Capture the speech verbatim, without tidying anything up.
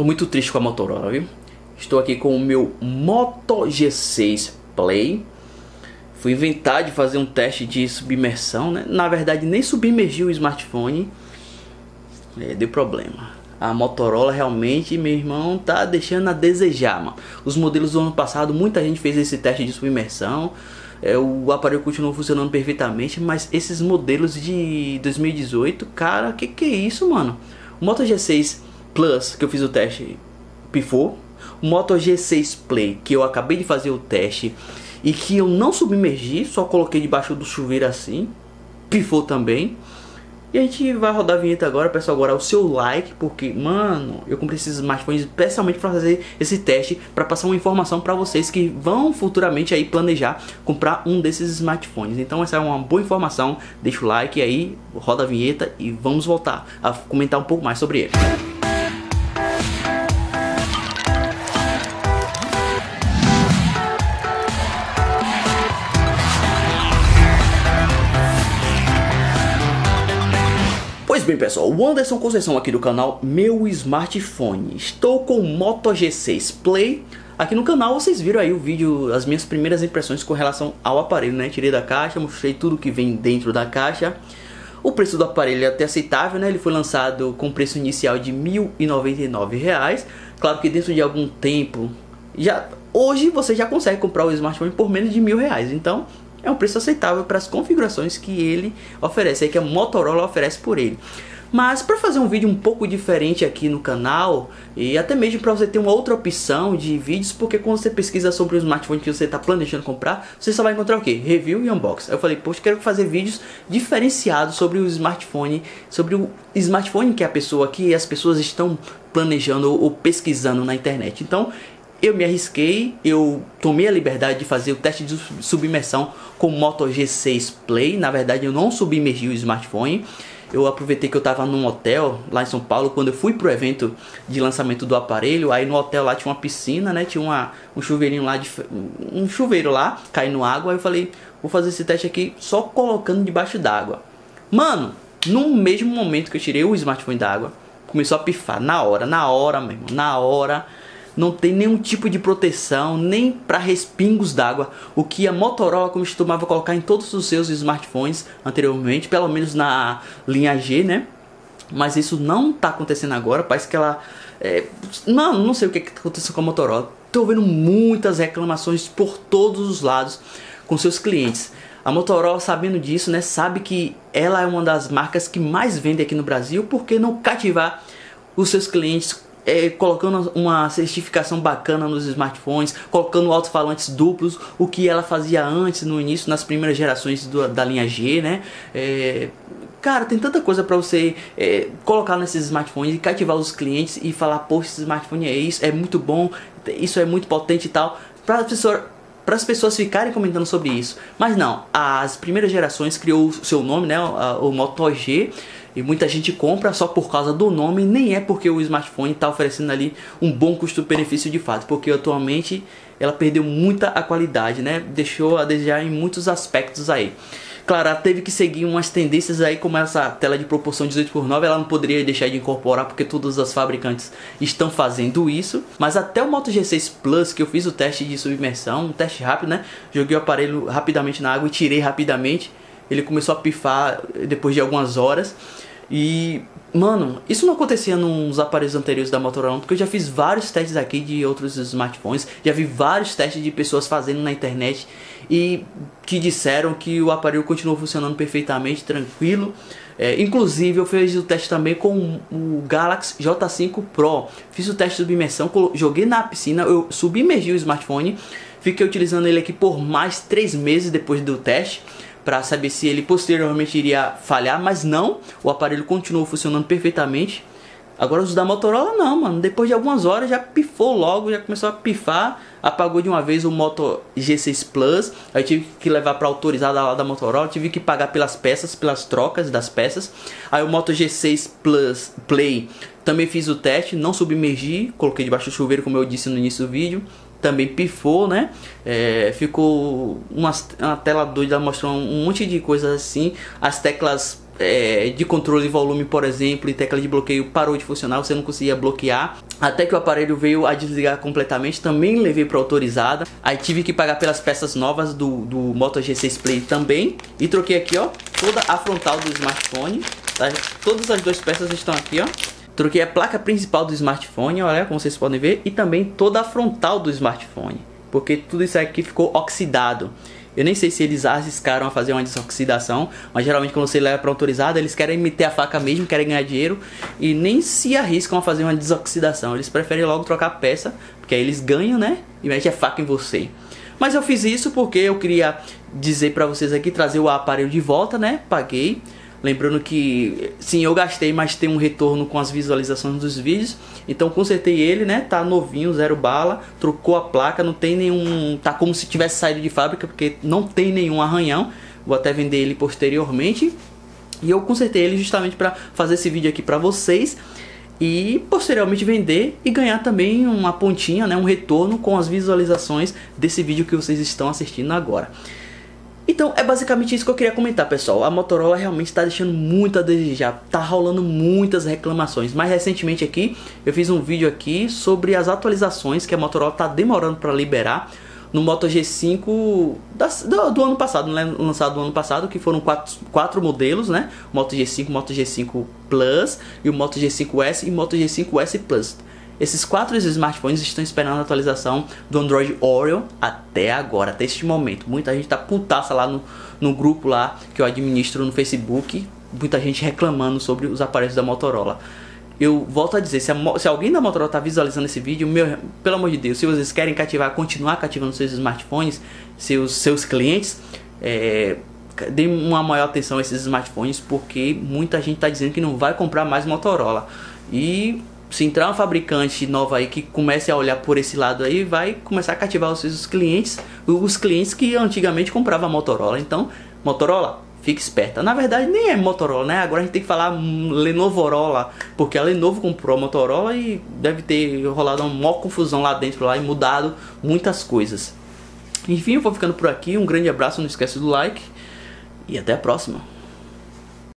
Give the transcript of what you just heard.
muito triste com a Motorola, viu? Estou aqui com o meu Moto G seis Play. Fui inventar de fazer um teste de submersão, né? Na verdade nem submergiu o smartphone. É, deu problema. A Motorola realmente, meu irmão, tá deixando a desejar, mano. Os modelos do ano passado, muita gente fez esse teste de submersão. É, o aparelho continuou funcionando perfeitamente, mas esses modelos de dois mil e dezoito, cara, que que é isso, mano? O Moto G seis Plus, que eu fiz o teste, pifou. O Moto G seis Play, que eu acabei de fazer o teste e que eu não submergi, só coloquei debaixo do chuveiro assim, pifou também. E a gente vai rodar a vinheta agora. Peço agora o seu like, porque, mano, eu comprei esses smartphones especialmente para fazer esse teste, para passar uma informação para vocês que vão futuramente aí planejar comprar um desses smartphones. Então essa é uma boa informação. Deixa o like aí, roda a vinheta e vamos voltar a comentar um pouco mais sobre ele. Pois bem, pessoal, o Anderson Conceição aqui do canal Meu Smartphone. Estou com o Moto G seis Play. Aqui no canal vocês viram aí o vídeo, as minhas primeiras impressões com relação ao aparelho, né? Tirei da caixa, mostrei tudo que vem dentro da caixa. O preço do aparelho é até aceitável, né? Ele foi lançado com preço inicial de mil e noventa e nove reais. Claro que dentro de algum tempo, já hoje você já consegue comprar o smartphone por menos de mil reais. Então é um preço aceitável para as configurações que ele oferece, aí que a Motorola oferece por ele. Mas para fazer um vídeo um pouco diferente aqui no canal, e até mesmo para você ter uma outra opção de vídeos, porque quando você pesquisa sobre o smartphone que você está planejando comprar, você só vai encontrar o que? Review e unboxing. Eu falei, poxa, quero fazer vídeos diferenciados sobre o smartphone, sobre o smartphone que a pessoa, que as pessoas estão planejando ou pesquisando na internet. Então eu me arrisquei, eu tomei a liberdade de fazer o teste de submersão com o Moto G seis Play. Na verdade eu não submergi o smartphone. Eu aproveitei que eu estava num hotel lá em São Paulo, quando eu fui pro evento de lançamento do aparelho. Aí no hotel lá tinha uma piscina, né? Tinha uma, um chuveirinho lá, de, um chuveiro lá, caindo água. Aí eu falei, vou fazer esse teste aqui só colocando debaixo d'água. Mano, no mesmo momento que eu tirei o smartphone da água, começou a pifar, na hora, na hora mesmo, na hora. Não tem nenhum tipo de proteção, nem para respingos d'água, o que a Motorola costumava colocar em todos os seus smartphones anteriormente, pelo menos na linha G, né? Mas isso não tá acontecendo agora. Parece que ela... É, não, não sei o que aconteceu com a Motorola. Tô vendo muitas reclamações por todos os lados com seus clientes. A Motorola, sabendo disso, né, sabe que ela é uma das marcas que mais vende aqui no Brasil. Por que não cativar os seus clientes É, colocando uma certificação bacana nos smartphones, colocando alto-falantes duplos, o que ela fazia antes, no início, nas primeiras gerações do, da linha G, né? É, cara, tem tanta coisa para você é, colocar nesses smartphones e cativar os clientes e falar, poxa, esse smartphone é isso, é muito bom, isso é muito potente e tal, para as pessoas... para as pessoas ficarem comentando sobre isso. Mas não, as primeiras gerações criou o seu nome, né, o, o Moto G, e muita gente compra só por causa do nome, nem é porque o smartphone está oferecendo ali um bom custo-benefício de fato, porque atualmente ela perdeu muita a qualidade, né, deixou a desejar em muitos aspectos aí. Claro, ela teve que seguir umas tendências aí, como essa tela de proporção dezoito por nove, ela não poderia deixar de incorporar porque todas as fabricantes estão fazendo isso. Mas até o Moto G seis Plus, que eu fiz o teste de submersão, um teste rápido, né? Joguei o aparelho rapidamente na água e tirei rapidamente. Ele começou a pifar depois de algumas horas. E, mano, isso não acontecia nos aparelhos anteriores da Motorola, porque eu já fiz vários testes aqui de outros smartphones, já vi vários testes de pessoas fazendo na internet e que disseram que o aparelho continuou funcionando perfeitamente, tranquilo. É, inclusive eu fiz o teste também com o Galaxy J cinco Pro. Fiz o teste de submersão, joguei na piscina, eu submergi o smartphone, fiquei utilizando ele aqui por mais três meses depois do teste, para saber se ele posteriormente iria falhar, mas não, o aparelho continuou funcionando perfeitamente. Agora os da Motorola não, mano, depois de algumas horas já pifou logo, já começou a pifar, apagou de uma vez o Moto G seis Plus. Aí tive que levar para autorizada lá da Motorola, tive que pagar pelas peças, pelas trocas das peças. Aí o Moto G seis Plus Play, também fiz o teste, não submergi, coloquei debaixo do chuveiro como eu disse no início do vídeo. Também pifou, né? É, ficou uma, uma tela doida, mostrando um monte de coisas assim. As teclas é, de controle de volume, por exemplo, e tecla de bloqueio parou de funcionar, você não conseguia bloquear. Até que o aparelho veio a desligar completamente, também levei para autorizada. Aí tive que pagar pelas peças novas do, do Moto G seis Play também. E troquei aqui, ó, toda a frontal do smartphone, tá? Todas as duas peças estão aqui, ó. Troquei a placa principal do smartphone, olha como vocês podem ver. E também toda a frontal do smartphone, porque tudo isso aqui ficou oxidado. Eu nem sei se eles arriscaram a fazer uma desoxidação, mas geralmente quando você leva para autorizada, eles querem meter a faca mesmo, querem ganhar dinheiro e nem se arriscam a fazer uma desoxidação. Eles preferem logo trocar a peça, porque aí eles ganham, né? E mete a faca em você. Mas eu fiz isso porque eu queria dizer para vocês aqui, trazer o aparelho de volta, né? Paguei. Lembrando que, sim, eu gastei, mas tem um retorno com as visualizações dos vídeos. Então consertei ele, né? Tá novinho, zero bala. Trocou a placa, não tem nenhum... Tá como se tivesse saído de fábrica, porque não tem nenhum arranhão. Vou até vender ele posteriormente. E eu consertei ele justamente para fazer esse vídeo aqui para vocês. E posteriormente vender e ganhar também uma pontinha, né? Um retorno com as visualizações desse vídeo que vocês estão assistindo agora. Então é basicamente isso que eu queria comentar, pessoal. A Motorola realmente está deixando muito a desejar, tá rolando muitas reclamações. Mais recentemente aqui, eu fiz um vídeo aqui sobre as atualizações que a Motorola está demorando para liberar no Moto G cinco das, do, do ano passado, né? Lançado no ano passado, que foram quatro, quatro modelos, né? O Moto G cinco, Moto G cinco Plus e o Moto G cinco S e o Moto G cinco S Plus. Esses quatro smartphones estão esperando a atualização do Android Oreo até agora, até este momento. Muita gente tá putaça lá no, no grupo lá que eu administro no Facebook. Muita gente reclamando sobre os aparelhos da Motorola. Eu volto a dizer, se, a, se alguém da Motorola tá visualizando esse vídeo, meu, pelo amor de Deus, se vocês querem cativar, continuar cativando seus smartphones, seus, seus clientes, é, dê uma maior atenção a esses smartphones, porque muita gente tá dizendo que não vai comprar mais Motorola. E... se entrar uma fabricante nova aí que comece a olhar por esse lado aí, vai começar a cativar os seus clientes, os clientes que antigamente compravam Motorola. Então, Motorola, fique esperta. Na verdade, nem é Motorola, né? Agora a gente tem que falar Lenovorola, porque a Lenovo comprou a Motorola e deve ter rolado uma maior confusão lá dentro lá e mudado muitas coisas. Enfim, eu vou ficando por aqui. Um grande abraço, não esquece do like e até a próxima.